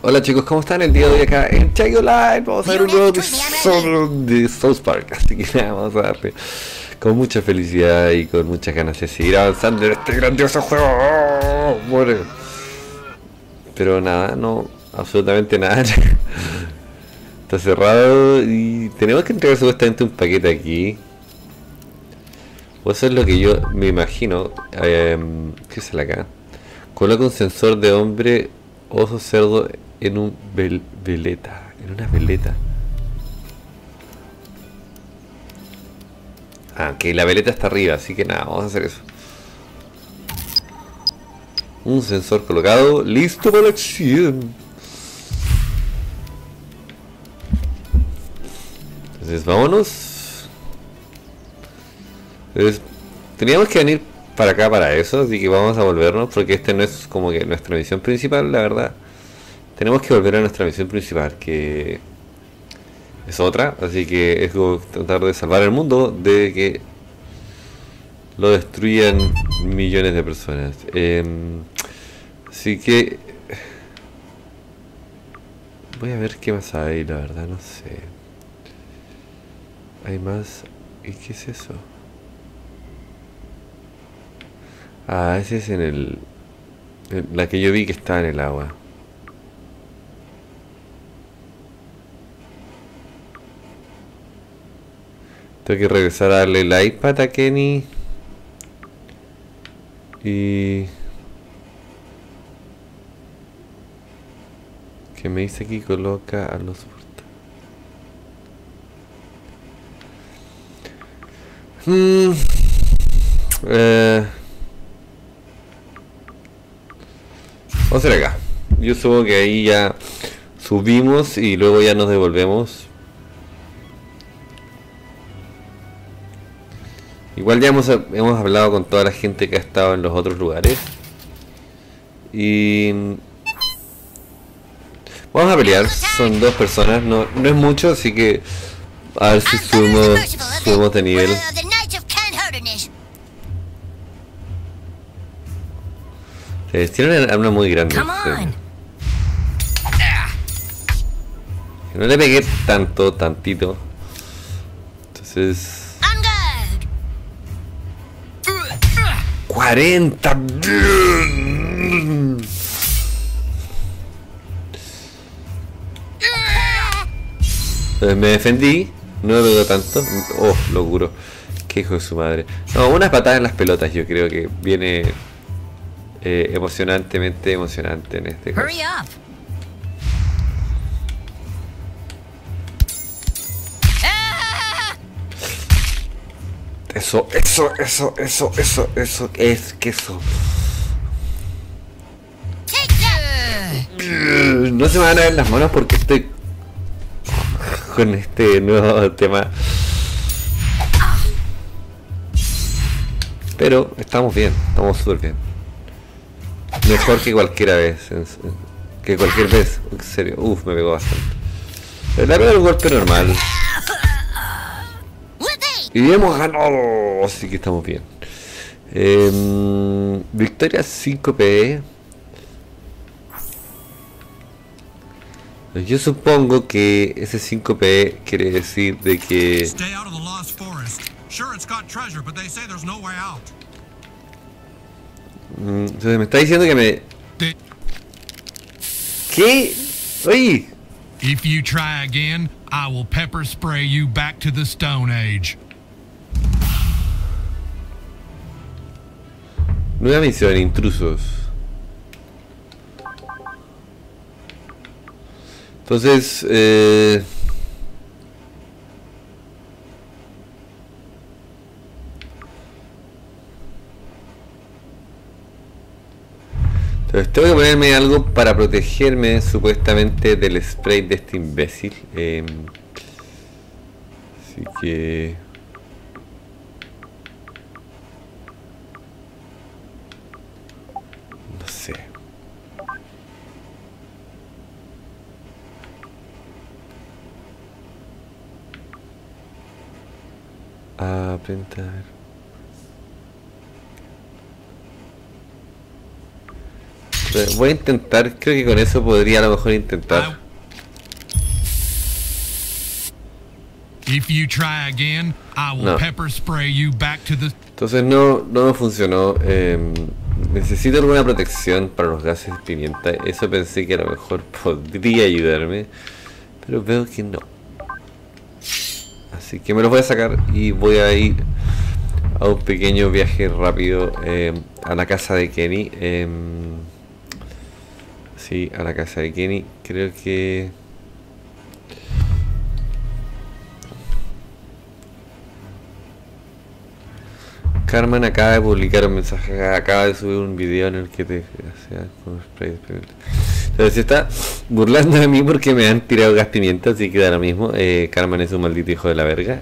Hola chicos, ¿cómo están? El día de hoy acá en Chayo Live vamos a ver un nuevo episodio de South Park. Así que nada, vamos a darle con mucha felicidad y con muchas ganas de seguir avanzando en este grandioso juego. ¡Oh! Muere. Pero nada, no, absolutamente nada. Está cerrado y tenemos que entregar supuestamente un paquete aquí. O eso es lo que yo me imagino. ¿Qué sale acá? Coloca un sensor de hombre oso cerdo en un veleta. En una veleta. Ah, que la veleta está arriba, así que nada, vamos a hacer eso. Un sensor colocado, listo para la acción. Entonces vámonos. Entonces, teníamos que venir para acá para eso, así que vamos a volvernos porque este no es como que nuestra misión principal, la verdad. Tenemos que volver a nuestra misión principal, que es otra, así que es como tratar de salvar el mundo de que lo destruyan millones de personas. Así que voy a ver qué más hay, la verdad no sé. Hay más. ¿Y qué es eso? Ah, ese es en la que yo vi que está en el agua. Tengo que regresar a darle el iPad a Kenny. Y... ¿qué me dice aquí? Coloca a los vamos a hacer acá. Yo supongo que ahí ya subimos y luego ya nos devolvemos. Igual ya hemos hablado con toda la gente que ha estado en los otros lugares. Y vamos a pelear, son dos personas, no es mucho, así que a ver si subimos de nivel. Tiene una arma muy grande. No le pegué tantito. Entonces... 40. Entonces me defendí, no me pegó tanto. Oh, lo juro. Qué hijo de su madre. No, unas patadas en las pelotas yo creo que viene emocionantemente emocionante en este caso. Eso es queso. No se me van a ver las manos porque estoy con este nuevo tema. Pero estamos bien, estamos súper bien. Mejor que cualquier vez. En serio, me pegó bastante. La pegó el golpe normal. Y hemos ganado, así que estamos bien. Victoria 5P. Yo supongo que ese 5P quiere decir de que... entonces me está diciendo que me... ¿Qué? Oye. If you try again, I will pepper spray you back to the Stone Age. Nueva misión, intrusos. Entonces, entonces tengo que ponerme algo para protegerme supuestamente del spray de este imbécil. Así que... no sé. Apretar. Voy a intentar, creo que con eso podría a lo mejor intentar. If you try again, I will No. pepper spray you back to the... Entonces no me funcionó. Necesito alguna protección para los gases de pimienta. Eso pensé que a lo mejor podría ayudarme, pero veo que no. Así que me los voy a sacar y voy a ir a un pequeño viaje rápido a la casa de Kenny. Sí, a la casa de Kenny. Creo que... Carmen acaba de publicar un mensaje, acaba de subir un video en el que te... Entonces se está burlando de mí porque me han tirado gas pimienta, así que da lo mismo. Carmen es un maldito hijo de la verga.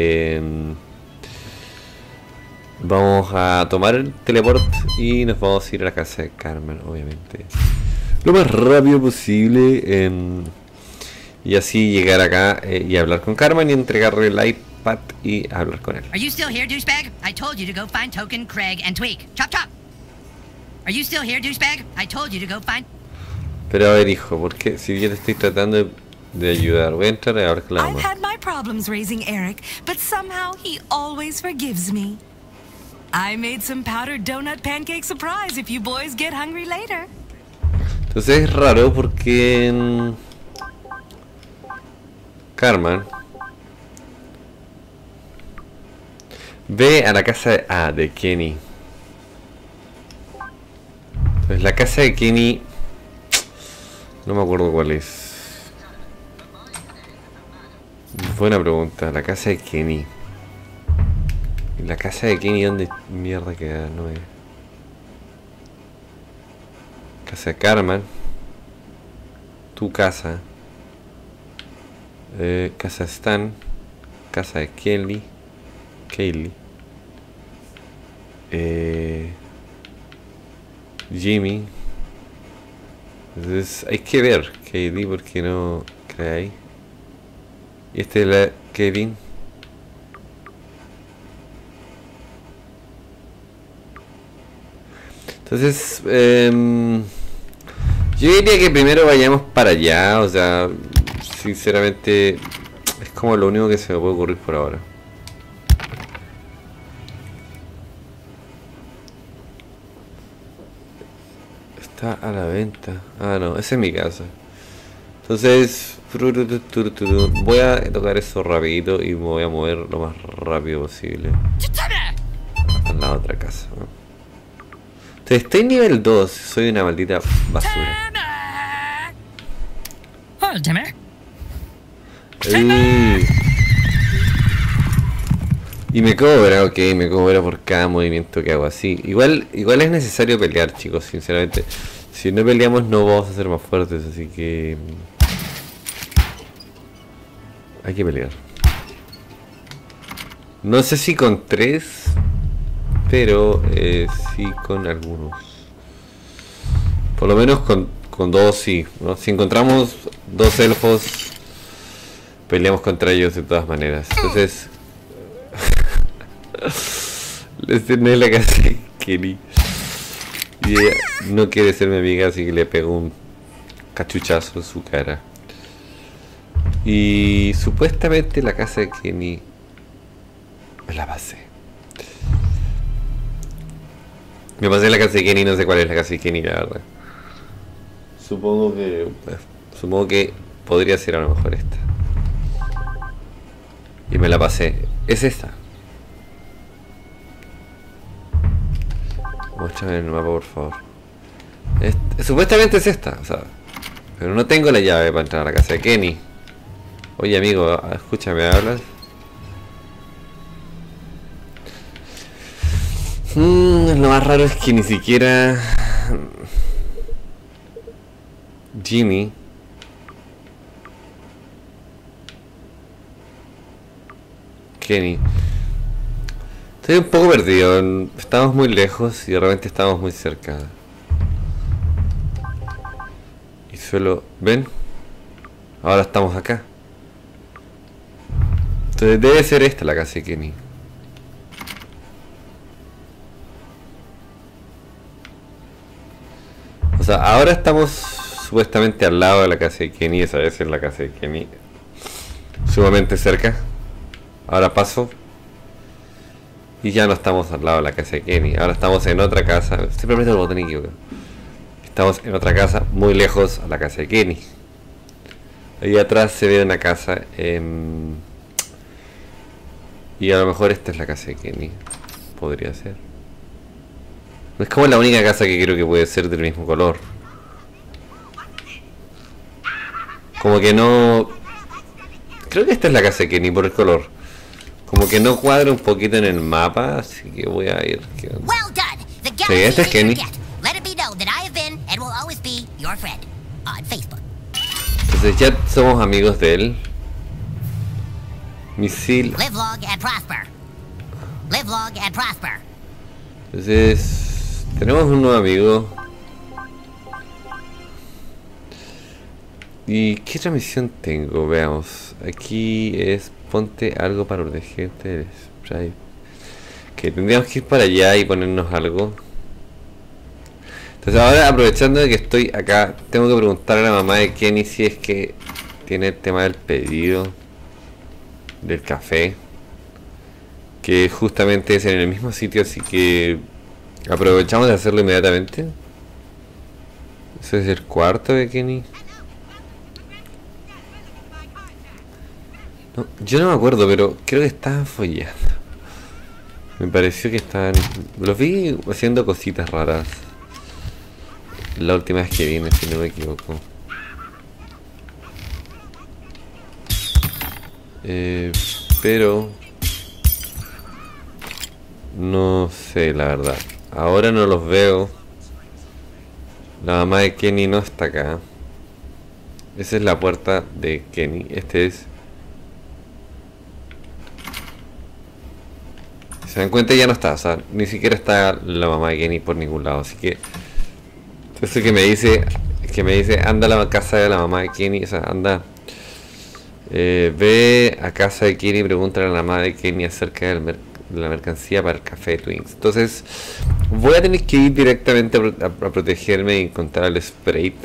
Vamos a tomar el teleport y nos vamos a ir a la casa de Carmen, obviamente. Lo más rápido posible. Y así llegar acá y hablar con Carmen y entregarle el iPad y hablar con él. Are you still here, douchebag? I told you to go find Token, Craig, and Tweak. Chop chop. Are you still here, douchebag? I told you to go find... Pero a ver, hijo, porque si yo te estoy tratando de ayudar, voy a entrar a hablar con la I've mamá. had my problems raising Eric, but somehow he always forgives me. I made some powdered donut pancake surprise if you boys get hungry later. Entonces es raro porque Carmen ve a la casa de Kenny. Entonces la casa de Kenny, no me acuerdo cuál es. Buena pregunta. La casa de Kenny. La casa de Kenny, ¿dónde mierda queda? No es. Casa de Carmen. Tu casa. Casa de Stan. Casa de Kaylee. Jimmy. Entonces hay que ver Kaylee porque no cae. Y este es la Kevin. Entonces yo diría que primero vayamos para allá. O sea, sinceramente es como lo único que se me puede ocurrir por ahora. Está a la venta. Ah, no, esa es mi casa. Entonces voy a tocar eso rapidito y me voy a mover lo más rápido posible a la otra casa, ¿no? Entonces estoy en nivel 2, soy una maldita basura. Hold, Timmer. Y me cobra, ok, me cobra por cada movimiento que hago así. Igual es necesario pelear, chicos, sinceramente. Si no peleamos no vamos a ser más fuertes, así que... hay que pelear. No sé si con 3, pero sí con algunos. Por lo menos con 2 sí, ¿no? Si encontramos 2 elfos, peleamos contra ellos de todas maneras. Entonces... les tenés la casa de Kenny. Y ella no quiere ser mi amiga, así que le pego un cachuchazo en su cara. Y supuestamente la casa de Kenny me la pasé. Me pasé la casa de Kenny, no sé cuál es la casa de Kenny, la verdad. Supongo que podría ser a lo mejor esta. Y me la pasé. Es esta. Muéstrame el mapa, por favor. Supuestamente es esta, o sea, pero no tengo la llave para entrar a la casa de Kenny. Oye, amigo, escúchame, ¿hablas? Lo más raro es que ni siquiera Jimmy Kenny. Estoy un poco perdido. Estamos muy lejos y de repente estamos muy cerca. Y solo... ¿ven? Ahora estamos acá. Entonces debe ser esta la casa de Kenny. O sea, ahora estamos supuestamente al lado de la casa de Kenny. Esa vez es la casa de Kenny. Sumamente cerca. Ahora paso. Y ya no estamos al lado de la casa de Kenny. Ahora estamos en otra casa. Siempre meto el botón equivocado. Estamos en otra casa muy lejos a la casa de Kenny. Ahí atrás se ve una casa. Y a lo mejor esta es la casa de Kenny. Podría ser. Es como la única casa que creo que puede ser del mismo color. Como que no... Creo que esta es la casa de Kenny por el color. Como que no cuadra un poquito en el mapa, así que voy a ir. Sí, este es Kenny. Entonces ya somos amigos de él. Misil. Entonces tenemos un nuevo amigo. ¿Y qué otra misión tengo? Veamos. Aquí es ponte algo para protegerte del spray. Que tendríamos que ir para allá y ponernos algo. Entonces ahora, aprovechando de que estoy acá, tengo que preguntar a la mamá de Kenny si es que tiene el tema del pedido del café, que justamente es en el mismo sitio, así que aprovechamos de hacerlo inmediatamente. Ese es el cuarto de Kenny. No, yo no me acuerdo, pero creo que estaban follando. Me pareció que estaban... Los vi haciendo cositas raras la última vez que vine, si no me equivoco. Pero... no sé, la verdad. Ahora no los veo. La mamá de Kenny no está acá. Esa es la puerta de Kenny. Este es... Se dan cuenta, ya no está, o sea, ni siquiera está la mamá de Kenny por ningún lado, así que eso que me dice anda a la casa de la mamá de Kenny, o sea, anda, ve a casa de Kenny y pregúntale a la mamá de Kenny acerca de la mercancía para el café Twinks. Entonces voy a tener que ir directamente a protegerme y encontrar el Sprite,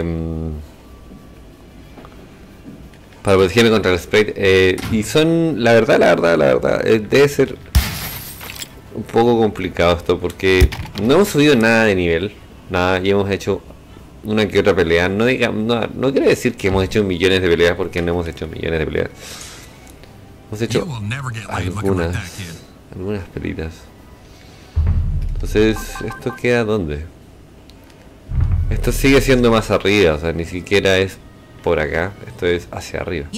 para protegerme contra el Sprite, y son, la verdad, debe ser un poco complicado esto porque no hemos subido nada de nivel, nada, y hemos hecho una que otra pelea. No quiero decir que hemos hecho millones de peleas porque no hemos hecho millones de peleas. Hemos hecho algunas pelitas. Entonces, ¿esto queda dónde? Esto sigue siendo más arriba, o sea, ni siquiera es por acá, esto es hacia arriba.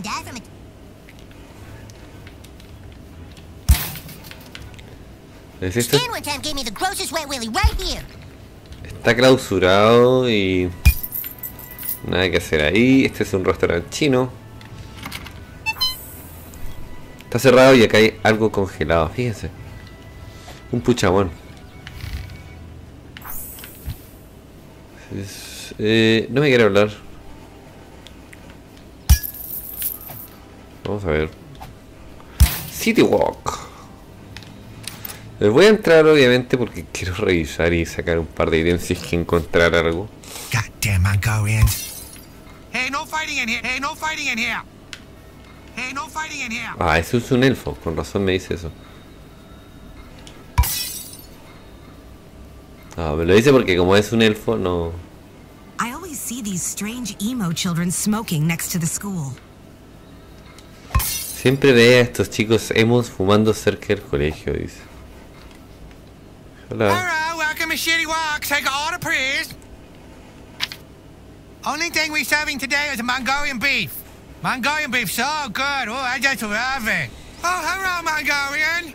¿Es esto? Está clausurado y nada que hacer ahí. Este es un restaurante chino. Está cerrado y acá hay algo congelado, fíjense. Un puchamón. No me quiere hablar. Vamos a ver. City Walk. Voy a entrar obviamente porque quiero revisar y sacar un par de ítems si es que encontrar algo. Goddamn Mongolians. Hey, no fighting in here. Hey, no fighting in here. Hey, no fighting in here. Ah, eso es un elfo, con razón me dice eso. Ah, me lo dice porque como es un elfo, no... I always see these strange emo children smoking next to the school. Siempre ve a estos chicos emos fumando cerca del colegio, dice. Hola. Hello, welcome to Shitty Walk. Take an order, please. Only thing we're serving today is Mongolian beef. Mongolian beef, so good. Oh, I just love it. Oh, hello, Mongolian.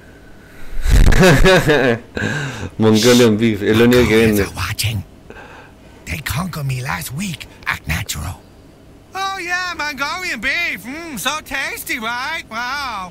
Mongolian beef, es lo único que vende. Watching. They conquered me last week. Act natural. Oh yeah, Mongolian beef. So tasty, right? Wow.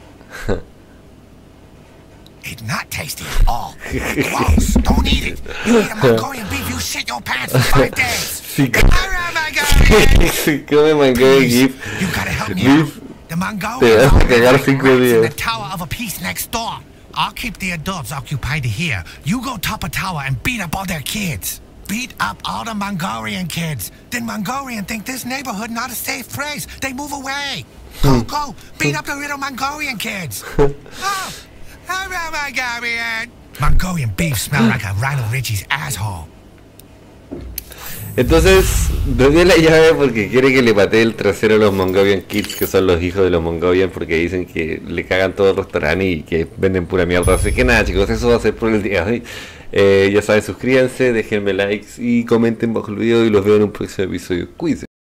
It's not tasty at all. Gross. Don't eat it. You eat a Mongolian beef, you shit your pants for 5 days. Si come Mongolian beef, you gotta help me out. The Mongolians te vas a cagar 5 in the días. tower of a piece next door. I'll keep the adults occupied here. You go top a tower and beat up all their kids. beat up all the Mongolian kids. Then Mongolian think this neighborhood not a safe place. They move away. Go, beat up the little Mongolian kids. Oh, hello, Mongolian. Mongolian beef smell like a Rhino Richie's asshole. Entonces, nos dio la llave porque quiere que le patee el trasero a los Mongolian Kids, que son los hijos de los Mongolian, porque dicen que le cagan todo el restaurante y que venden pura mierda. Así que nada, chicos, eso va a ser por el día de hoy. Ya saben, suscríbanse, déjenme likes y comenten bajo el video y los veo en un próximo episodio. Cuídense.